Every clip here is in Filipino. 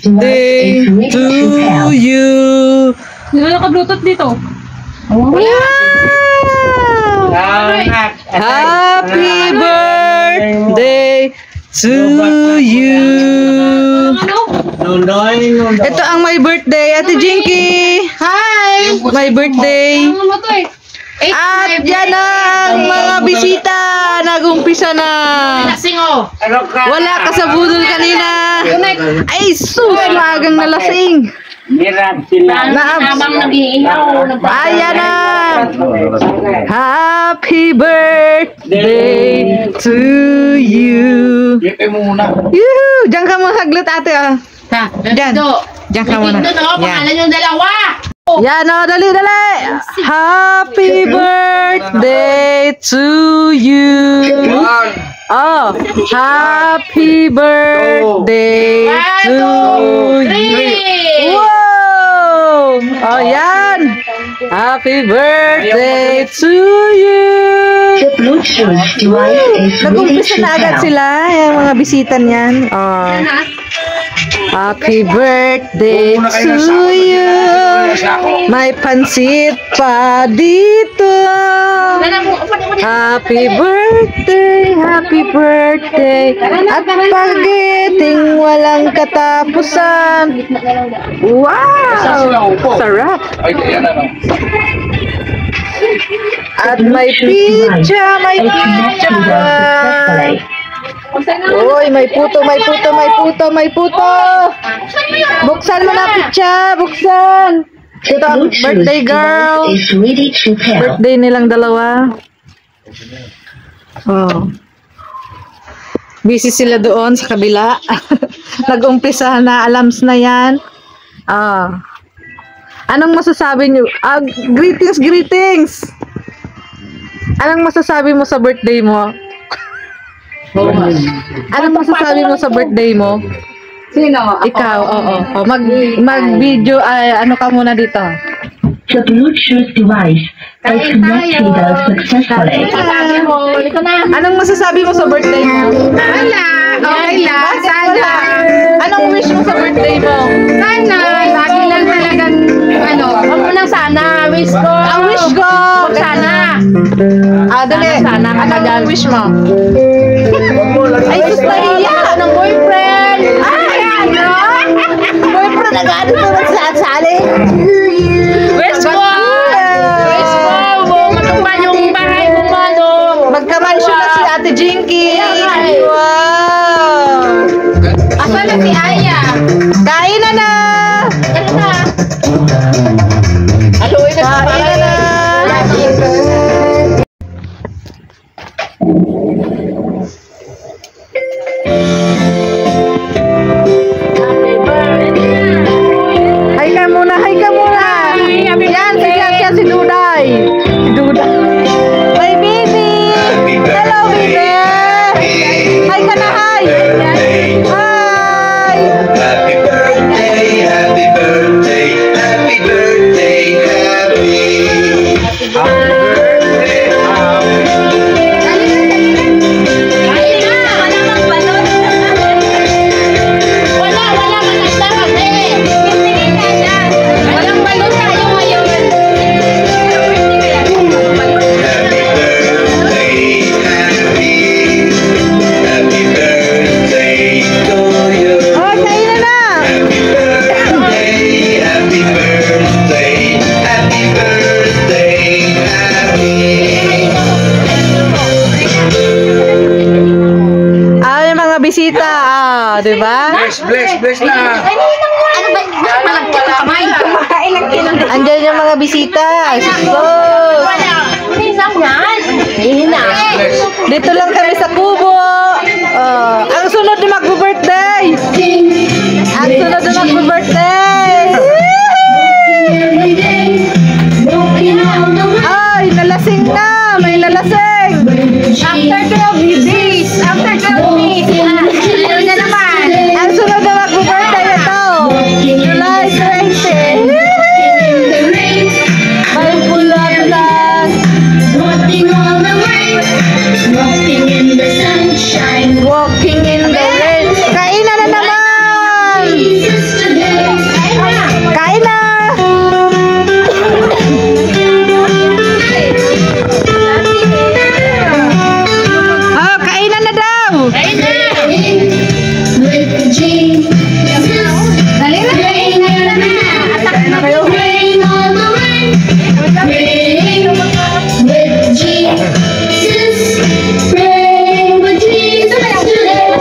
birthday to you. Sino naka-bluetooth dito? Wow! Happy birthday to you. Ito ang my birthday, Ate Jinky. Hi! My birthday. At yan ang mga bisita. Nag-umpisa na. Wala ka sa budol kanina. Ay, sus, magang nalasing. Ayan na. Happy birthday to you. Yuhu! Diyan ka mahaglit, ate. Diyan. Diyan ka muna. Yan. Yan o, dali. Happy birthday to you. Oh, happy birthday to you. Wow! Oh, yan. Happy birthday to you. Nag-umpisa na agad sila, yung mga bisita niyan. Oh. Happy birthday to you. May pansit pa dito. Happy birthday, happy birthday. At pagiting walang katapusan. Wow! Sarap. At may pizza, Uy, may puto. Buksan mo na pizza, buksan. Ito ang birthday girl. Birthday nilang dalawa. Oh. Busy sila doon sa kabila. Nag-umpisa na, alams na yan. Ah. Anong masasabi niyo? Greetings. Anong masasabi mo sa birthday mo? Anong masasabi mo sa birthday mo? Sino? Ikaw, oo. Mag-video, ano ka muna dito? The Bluetooth device is connected successfully. Anong masasabi mo sa birthday mo? Wala. Okay lang. Sana. Anong wish mo sa birthday mo? Sana. Lagi lang talagang, wag mo nang sana. Wish ko. Ang wish ko! Sana. Dali. Sana. Anong wish mo? Ay, sus na iya! Ng boyfriend. Ay, ano? Boyfriend, nag-ano tulad sa atsali? Wish ko. Matupan yung bahay ko pa, Magka-mansion na si Ate Jinky. Wow! Asan na si Aya? Kain na! Ano na? Kain na! Hay ka muna! Yan, si Duday! My baby! Hello, baby! Hi ka na, hi! Hi! Happy birthday, happy birthday, happy birthday, Oh, kain na na! Yung mga bisita, di ba? Bless na. Andyan yung mga bisita. Dito lang kami sa kubo. Ang sunod na mag-birthday. Ay, nalasing na. May nalasing. After 12 days. Ano na naman? Ang sunod na mag-birthday ito. July 20. May pula-pula. Walking in the rain. Kainan na naman. Praying with Jesus. Praying with Jesus today.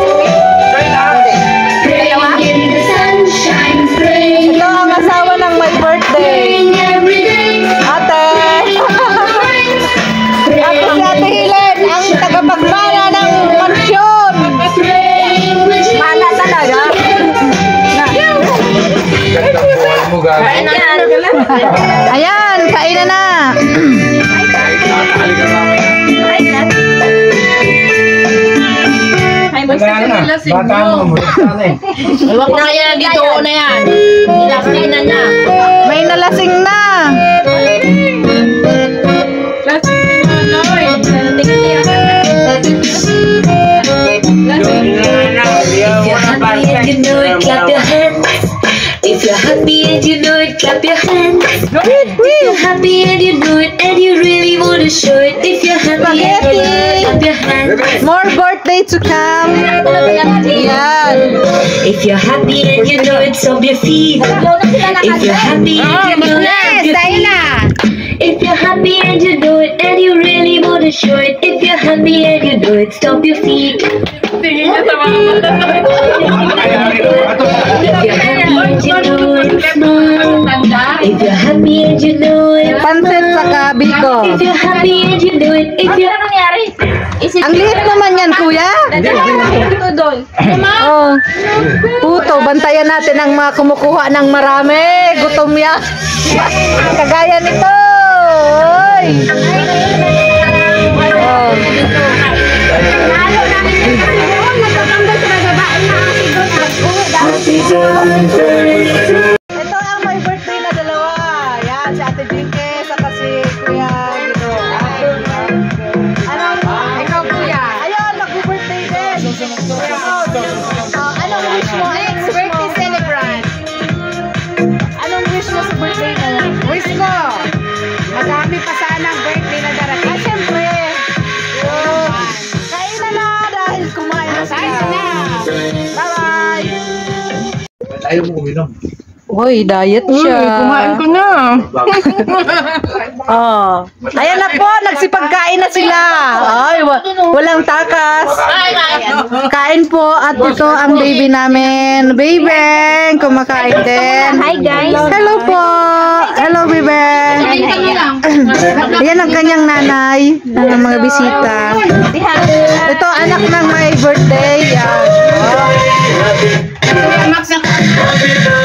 Praying in the sunshine. Praying Ito ang asawa ng my birthday. every day. Ate! Ako si Ate Helen, ang tagapagmana ng mansyon. Praying with Jesus. Mala talaga. Ayan, kainan na. Ay, magsisimula Ewan ko kaya dito na yan. Nilasay na niya. May nalasing na. If you're happy and you know it, clap your hands. If you're happy and you know it, and you really want to show it. If you're happy and you know it, clap your hands. More birthday to come. Yan. If you're happy and you know it, stomp your feet. If you're happy and you know it, stomp your feet. If you're happy and you know it, and you really want to show it. If you're happy and you know it, stomp your feet. If you're happy and you know it, smile. If you're happy and you know it, Pansit sa gabi ko. if you're happy and you know it, if you're Ang liit naman yan, kuya. Oh. Puto, bantayan natin ang mga kumukuha ng marami. Gutom yan. Kagaya nito. Oy. Oh. Ito ang my birthday na dalawa. Yan, si Ate Jinky, saka si Kuya Guido. Ikaw, kuya. Ayun, mag-birthday din. Anong wish mo? Next birthday celebrant. Anong wish mo sa birthday mo? Wish ko. Madami pa sana ang birthday na darating. Siyempre. Yun. Kain na na dahil kumain na Kain sila. na. Bye-bye. Ayaw mo uminom. Uy, diet siya. Kumain ko na. Oh. Ayan na po, nagsipagkain na sila. Ay, walang takas. Kain po at ito ang baby namin. Baby, kumakain din. Hi, guys. Hello po. Hello, baby. Ayan ang kanyang nanay ng mga bisita. Ito anak ng my birthday. Yan. Max na